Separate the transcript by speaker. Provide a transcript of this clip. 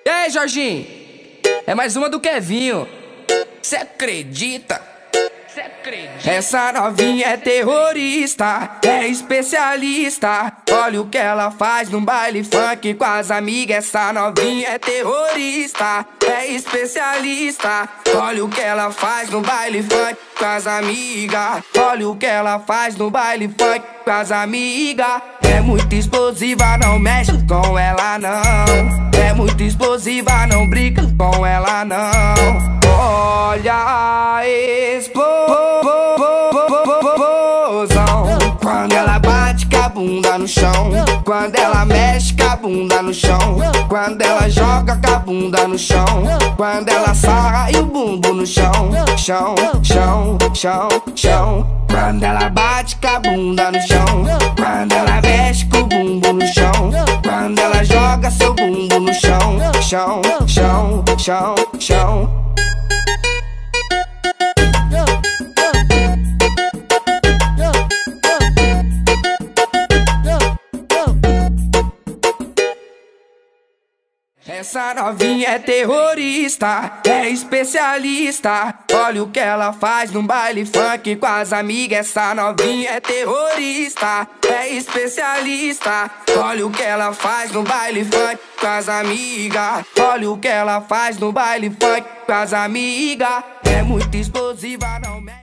Speaker 1: E aí, Jorginho? É mais uma do Kevinho. Cê acredita? Essa novinha é terrorista, é especialista. Olha o que ela faz no baile funk com as amigas. Essa novinha é terrorista, é especialista. Olha o que ela faz no baile funk com as amigas. Olha o que ela faz no baile funk com as amigas. É muito explosiva, não mexe com ela não. É muito explosiva, não brinca com ela não. Olha a explosão quando ela bate com a bunda no chão, quando ela mexe com a bunda no chão, quando ela joga com a bunda no chão, quando ela sarra e o bumbum no chão, chão, chão, chão, chão. Quando ela bate com a bunda no chão, quando ela mexe com o bumbum no chão, quando ela joga seu bumbum no chão, chão, chão, chão, chão. Essa novinha é terrorista, é especialista. Olha o que ela faz no baile funk com as amigas. Essa novinha é terrorista, é especialista. Olha o que ela faz no baile funk com as amigas. Olha o que ela faz no baile funk com as amigas. É muito explosiva, não mexe.